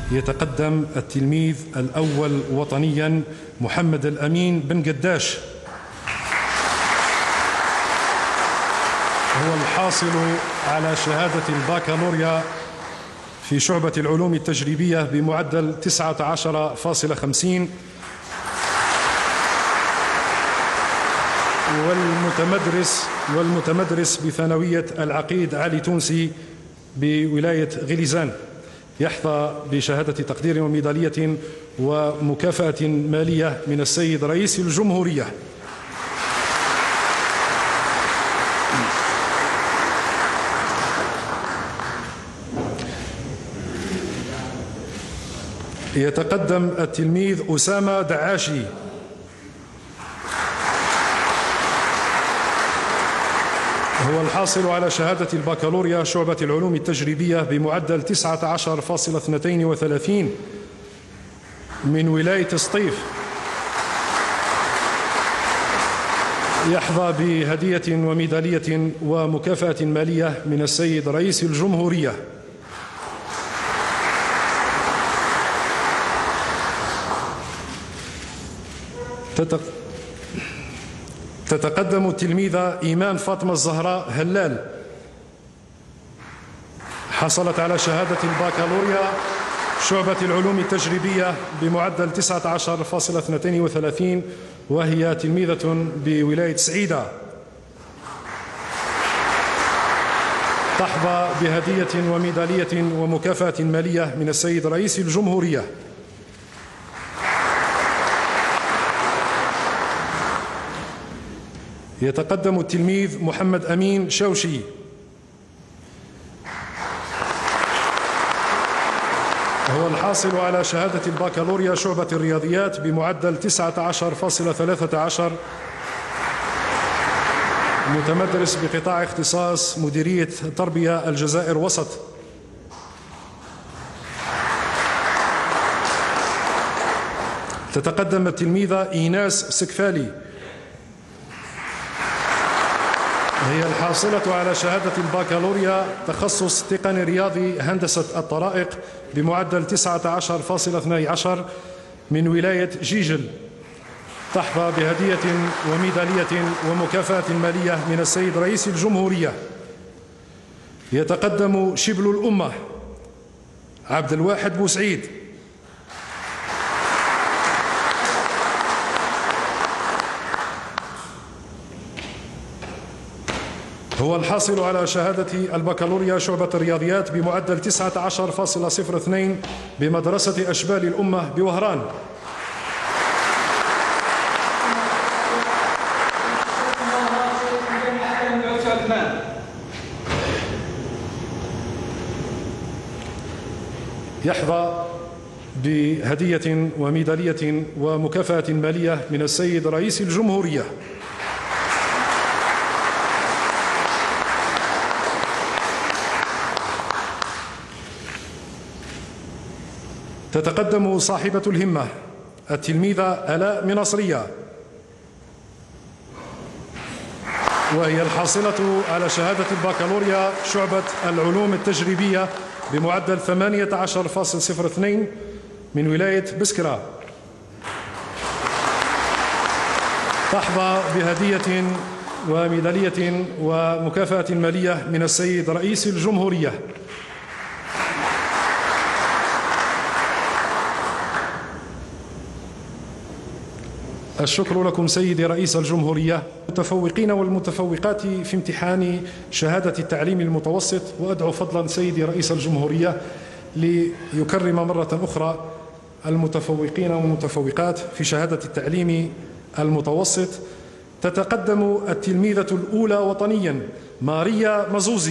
يتقدم التلميذ الأول وطنيا محمد الأمين بن قداش، هو الحاصل على شهادة الباكالوريا في شعبة العلوم التجريبية بمعدل 19.50، والمتمدرس بثانوية العقيد علي تونسي بولاية غليزان، يحظى بشهادة تقدير وميدالية ومكافأة مالية من السيد رئيس الجمهورية. يتقدم التلميذ أسامة دعاشي، هو الحاصل على شهادة الباكالوريا شعبة العلوم التجريبية بمعدل 19.32 من ولاية سطيف، يحظى بهدية وميدالية ومكافأة مالية من السيد رئيس الجمهورية. تتقدم التلميذة إيمان فاطمة الزهراء هلال، حصلت على شهادة الباكالوريا شعبة العلوم التجريبية بمعدل 19.32، وهي تلميذة بولاية سعيدة، تحظى بهدية وميدالية ومكافأة مالية من السيد رئيس الجمهورية. يتقدم التلميذ محمد أمين شوشي، هو الحاصل على شهادة الباكالوريا شعبة الرياضيات بمعدل 19.13، متمدرس بقطاع اختصاص مديرية تربية الجزائر وسط. تتقدم التلميذة إيناس سكفالي، هي الحاصلة على شهادة الباكالوريا تخصص تقني رياضي هندسة الطرائق بمعدل 19.12 من ولاية جيجل، تحظى بهدية وميدالية ومكافأة مالية من السيد رئيس الجمهورية. يتقدم شبل الأمة عبد الواحد بوسعيد، هو الحاصل على شهادة البكالوريا شعبة الرياضيات بمعدل 19.02 بمدرسة أشبال الأمة بوهران، يحظى بهدية وميدالية ومكافأة مالية من السيد رئيس الجمهورية. تتقدم صاحبة الهمة التلميذة آلاء مناصرية، وهي الحاصلة على شهادة الباكالوريا شعبة العلوم التجريبية بمعدل 18.02 من ولاية بسكرة، تحظى بهدية وميدالية ومكافأة مالية من السيد رئيس الجمهورية. الشكر لكم سيدي رئيس الجمهورية. المتفوقين والمتفوقات في امتحان شهادة التعليم المتوسط، وأدعو فضلا سيدي رئيس الجمهورية ليكرم مرة أخرى المتفوقين والمتفوقات في شهادة التعليم المتوسط. تتقدم التلميذة الأولى وطنيا ماريا مزوزي،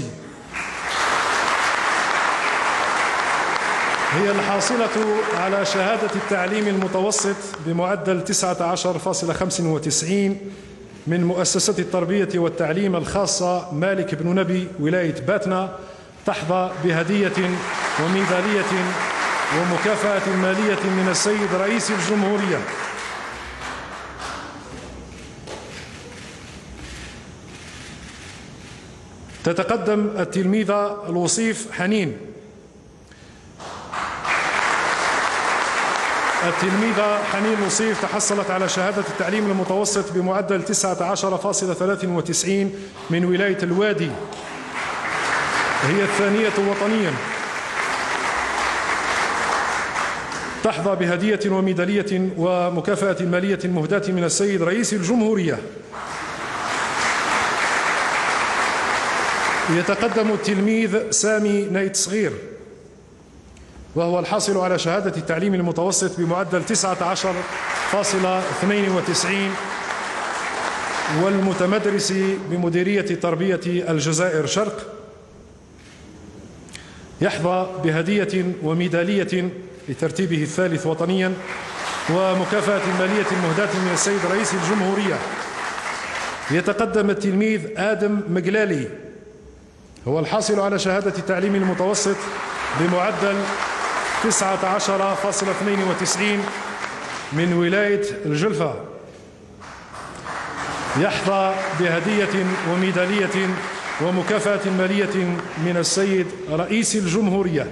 هي الحاصلة على شهادة التعليم المتوسط بمعدل 19.95 من مؤسسة التربية والتعليم الخاصة مالك بن نبي ولاية باتنا، تحظى بهدية وميدالية ومكافأة مالية من السيد رئيس الجمهورية. تتقدم التلميذة الوصيف حنين، التلميذة حنين نصيف تحصلت على شهادة التعليم المتوسط بمعدل 19.93 من ولاية الوادي، هي الثانية وطنيا. تحظى بهدية وميدالية ومكافأة مالية مهداة من السيد رئيس الجمهورية. يتقدم التلميذ سامي نيت صغير، وهو الحاصل على شهادة التعليم المتوسط بمعدل 19.92 والمتمدرس بمديرية تربية الجزائر شرق. يحظى بهدية وميدالية لترتيبه الثالث وطنيا ومكافأة مالية مهداة من السيد رئيس الجمهورية. يتقدم التلميذ آدم مقلالي، هو الحاصل على شهادة التعليم المتوسط بمعدل 19.92 من ولاية الجلفة. يحظى بهدية وميدالية ومكافأة مالية من السيد رئيس الجمهورية.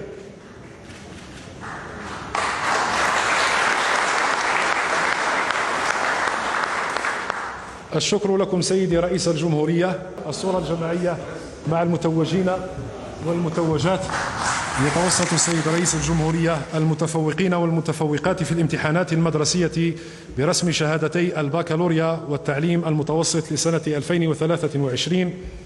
الشكر لكم سيدي رئيس الجمهورية. الصورة الجماعية مع المتوجين والمتوجات. يتوسط السيد رئيس الجمهورية المتفوقين والمتفوقات في الامتحانات المدرسية برسم شهادتي البكالوريا والتعليم المتوسط لسنة 2023